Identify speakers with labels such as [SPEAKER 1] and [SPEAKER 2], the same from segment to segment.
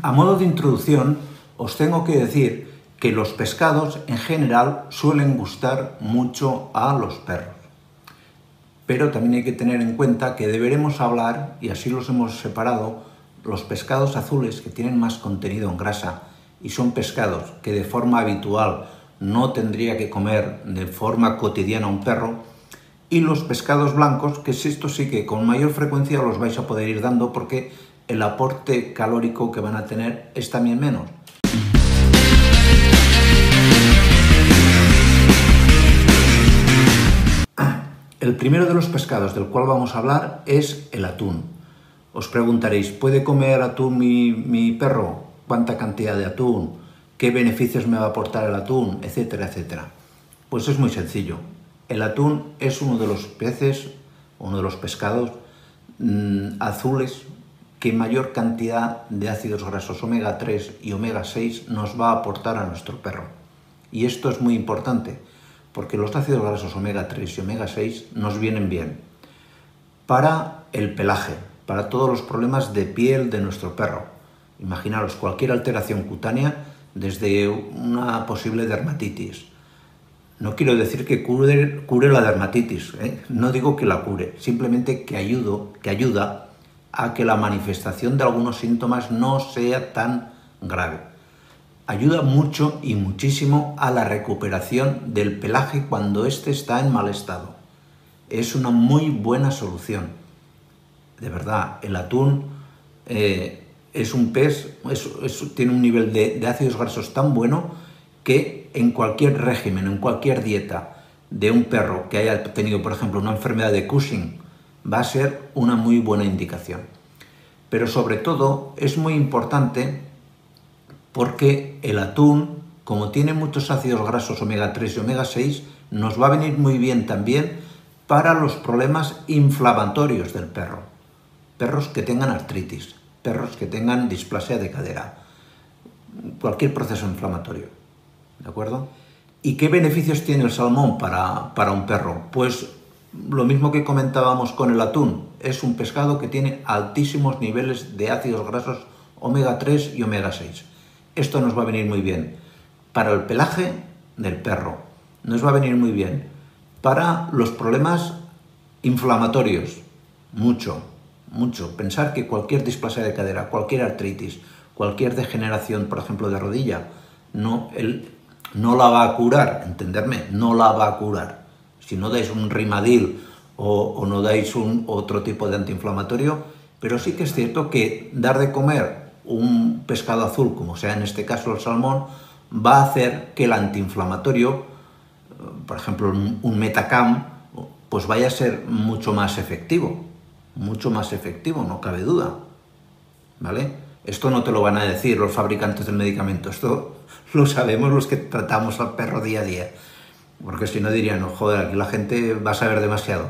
[SPEAKER 1] A modo de introducción, os tengo que decir que los pescados en general suelen gustar mucho a los perros. Pero también hay que tener en cuenta que deberemos hablar, y así los hemos separado, los pescados azules que tienen más contenido en grasa y son pescados que de forma habitual no tendría que comer de forma cotidiana un perro, y los pescados blancos, que estos sí que con mayor frecuencia los vais a poder ir dando porque el aporte calórico que van a tener es también menos. El primero de los pescados del cual vamos a hablar es el atún. Os preguntaréis, ¿puede comer atún mi perro? ¿Cuánta cantidad de atún? ¿Qué beneficios me va a aportar el atún? Etcétera, etcétera. Pues es muy sencillo. El atún es uno de los peces, uno de los pescados azules que mayor cantidad de ácidos grasos omega 3 y omega 6 nos va a aportar a nuestro perro. Y esto es muy importante, porque los ácidos grasos omega 3 y omega 6 nos vienen bien para el pelaje, para todos los problemas de piel de nuestro perro. Imaginaros cualquier alteración cutánea, desde una posible dermatitis. No quiero decir que cure la dermatitis, no digo que la cure, simplemente que ayuda a que la manifestación de algunos síntomas no sea tan grave. Ayuda mucho y muchísimo a la recuperación del pelaje cuando éste está en mal estado. Es una muy buena solución. De verdad, el atún es un pez, tiene un nivel de ácidos grasos tan bueno que en cualquier régimen, en cualquier dieta de un perro que haya tenido, por ejemplo, una enfermedad de Cushing, va a ser una muy buena indicación. Pero sobre todo es muy importante porque el atún, como tiene muchos ácidos grasos omega 3 y omega 6, nos va a venir muy bien también para los problemas inflamatorios del perro. Perros que tengan artritis, perros que tengan displasia de cadera, cualquier proceso inflamatorio. ¿De acuerdo? ¿Y qué beneficios tiene el salmón para un perro? Pues lo mismo que comentábamos con el atún. Es un pescado que tiene altísimos niveles de ácidos grasos omega 3 y omega 6. Esto nos va a venir muy bien para el pelaje del perro. Nos va a venir muy bien para los problemas inflamatorios. Mucho. Pensar que cualquier displasia de cadera, cualquier artritis, cualquier degeneración, por ejemplo, de rodilla, no la va a curar, entenderme, no la va a curar. Si no dais un Rimadil o no dais otro tipo de antiinflamatorio, pero sí que es cierto que dar de comer un pescado azul, como sea en este caso el salmón, va a hacer que el antiinflamatorio, por ejemplo un Metacam, pues vaya a ser mucho más efectivo, no cabe duda, ¿vale? Esto no te lo van a decir los fabricantes del medicamento, esto lo sabemos los que tratamos al perro día a día, porque si no dirían, no, joder, aquí la gente va a saber demasiado.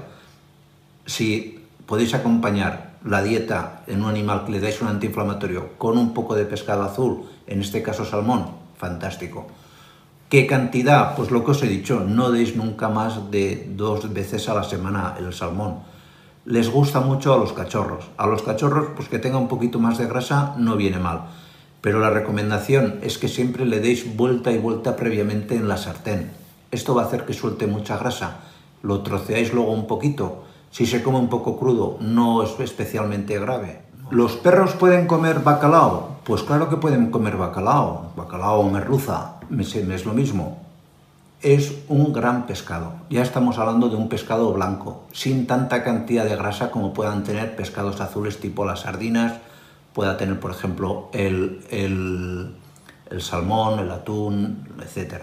[SPEAKER 1] Si podéis acompañar la dieta en un animal que le dais un antiinflamatorio con un poco de pescado azul, en este caso salmón, fantástico. ¿Qué cantidad? Pues lo que os he dicho, no deis nunca más de 2 veces a la semana el salmón. Les gusta mucho a los cachorros. A los cachorros, pues que tenga un poquito más de grasa no viene mal. Pero la recomendación es que siempre le deis vuelta y vuelta previamente en la sartén. Esto va a hacer que suelte mucha grasa. Lo troceáis luego un poquito. Si se come un poco crudo, no es especialmente grave. ¿Los perros pueden comer bacalao? Pues claro que pueden comer bacalao. Bacalao o merluza, es lo mismo. Es un gran pescado. Ya estamos hablando de un pescado blanco, sin tanta cantidad de grasa como puedan tener pescados azules tipo las sardinas, pueda tener, por ejemplo, el salmón, el atún, etc.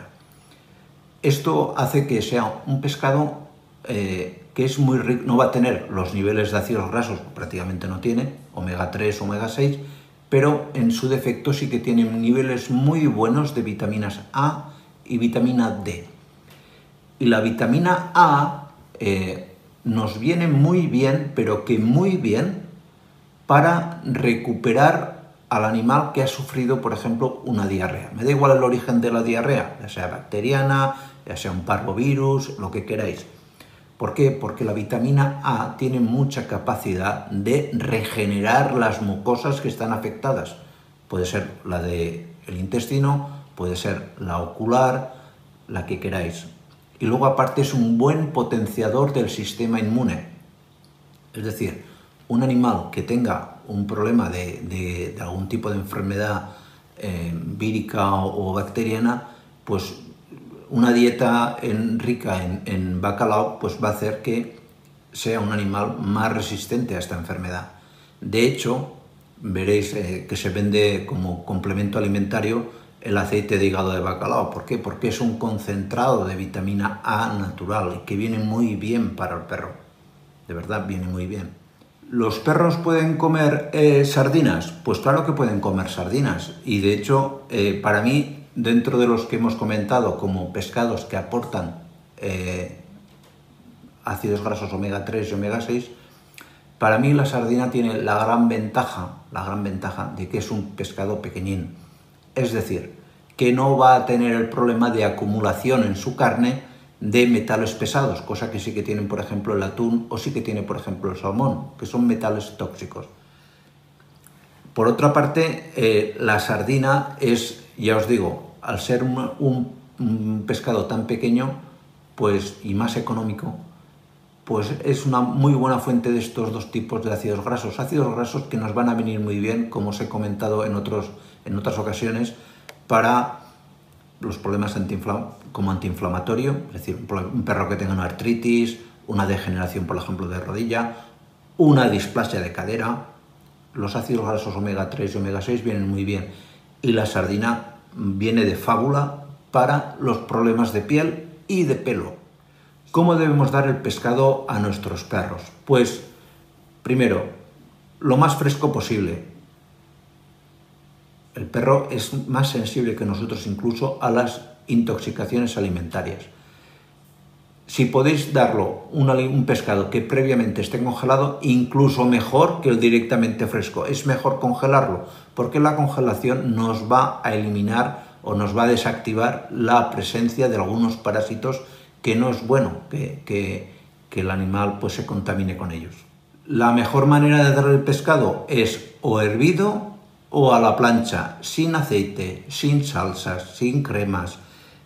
[SPEAKER 1] Esto hace que sea un pescado que es muy rico, no va a tener los niveles de ácidos grasos, prácticamente no tiene, omega 3, omega 6, pero en su defecto sí que tiene niveles muy buenos de vitaminas A y vitamina D. Y la vitamina A nos viene muy bien, pero que muy bien, para recuperar al animal que ha sufrido, por ejemplo, una diarrea. Me da igual el origen de la diarrea, ya sea bacteriana, ya sea un parvovirus, lo que queráis. ¿Por qué? Porque la vitamina A tiene mucha capacidad de regenerar las mucosas que están afectadas Puede ser la del intestino, puede ser la ocular, la que queráis. Y luego aparte es un buen potenciador del sistema inmune. Es decir, un animal que tenga un problema de algún tipo de enfermedad vírica o bacteriana, pues una dieta rica en bacalao pues va a hacer que sea un animal más resistente a esta enfermedad. De hecho, veréis que se vende como complemento alimentario el aceite de hígado de bacalao. ¿Por qué? Porque es un concentrado de vitamina A natural y que viene muy bien para el perro. De verdad, viene muy bien. ¿Los perros pueden comer sardinas? Pues claro que pueden comer sardinas. Y de hecho, para mí, dentro de los que hemos comentado como pescados que aportan ácidos grasos omega 3 y omega 6, para mí la sardina tiene la gran ventaja de que es un pescado pequeñín. Es decir, que no va a tener el problema de acumulación en su carne de metales pesados, cosa que sí que tienen, por ejemplo, el atún o sí que tiene, por ejemplo, el salmón, que son metales tóxicos. Por otra parte, la sardina es, ya os digo, al ser un pescado tan pequeño pues, y más económico, pues es una muy buena fuente de estos dos tipos de ácidos grasos que nos van a venir muy bien, como os he comentado en otras ocasiones, para los problemas como antiinflamatorio, es decir, un perro que tenga una artritis, una degeneración, por ejemplo, de rodilla, una displasia de cadera. Los ácidos grasos omega 3 y omega 6 vienen muy bien, y la sardina viene de fábula para los problemas de piel y de pelo. ¿Cómo debemos dar el pescado a nuestros perros? Pues, primero, lo más fresco posible. El perro es más sensible que nosotros incluso a las intoxicaciones alimentarias. Si podéis darlo un pescado que previamente esté congelado, incluso mejor que el directamente fresco. Es mejor congelarlo, porque la congelación nos va a eliminar o nos va a desactivar la presencia de algunos parásitos que no es bueno que el animal pues, se contamine con ellos. La mejor manera de dar el pescado es o hervido o a la plancha, sin aceite, sin salsas, sin cremas,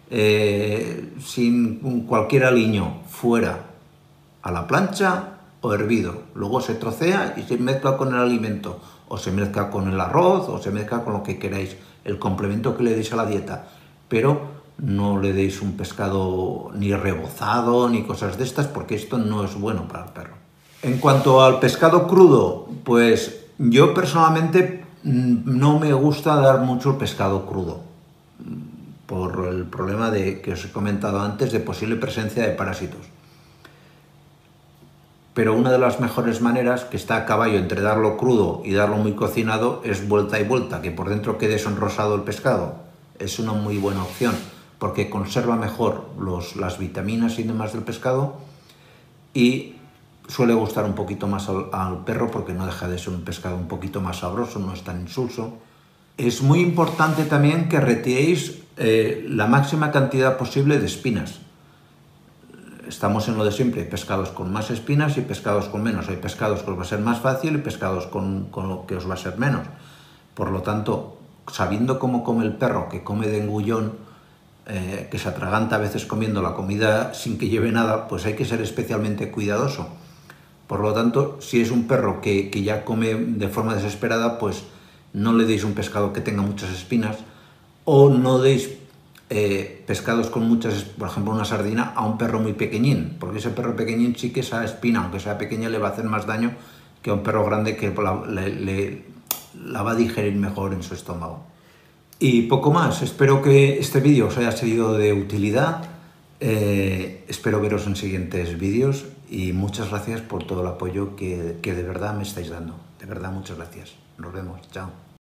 [SPEAKER 1] sin cualquier aliño, fuera, a la plancha o hervido. Luego se trocea y se mezcla con el alimento, o se mezcla con el arroz, o se mezcla con lo que queráis, el complemento que le deis a la dieta, pero no le deis un pescado ni rebozado ni cosas de estas, porque esto no es bueno para el perro. En cuanto al pescado crudo, pues yo personalmente no me gusta dar mucho el pescado crudo, por el problema que os he comentado antes de posible presencia de parásitos. Pero una de las mejores maneras, que está a caballo entre darlo crudo y darlo muy cocinado, es vuelta y vuelta, que por dentro quede sonrosado el pescado. Es una muy buena opción, porque conserva mejor las vitaminas y demás del pescado, y suele gustar un poquito más al perro, porque no deja de ser un pescado un poquito más sabroso, no es tan insulso. Es muy importante también que retiréis la máxima cantidad posible de espinas. Estamos en lo de siempre, hay pescados con más espinas y pescados con menos. Hay pescados que os va a ser más fácil y pescados con lo que os va a ser menos. Por lo tanto, sabiendo cómo come el perro, que come de engullón, que se atraganta a veces comiendo la comida sin que lleve nada, pues hay que ser especialmente cuidadoso. Por lo tanto, si es un perro que ya come de forma desesperada, pues no le deis un pescado que tenga muchas espinas, o no deis pescados con muchas, por ejemplo una sardina, a un perro muy pequeñín, porque ese perro pequeñín sí que esa espina, aunque sea pequeña, le va a hacer más daño que a un perro grande que la va a digerir mejor en su estómago. Y poco más. Espero que este vídeo os haya sido de utilidad. Espero veros en siguientes vídeos y muchas gracias por todo el apoyo que de verdad me estáis dando. De verdad, muchas gracias. Nos vemos. Chao.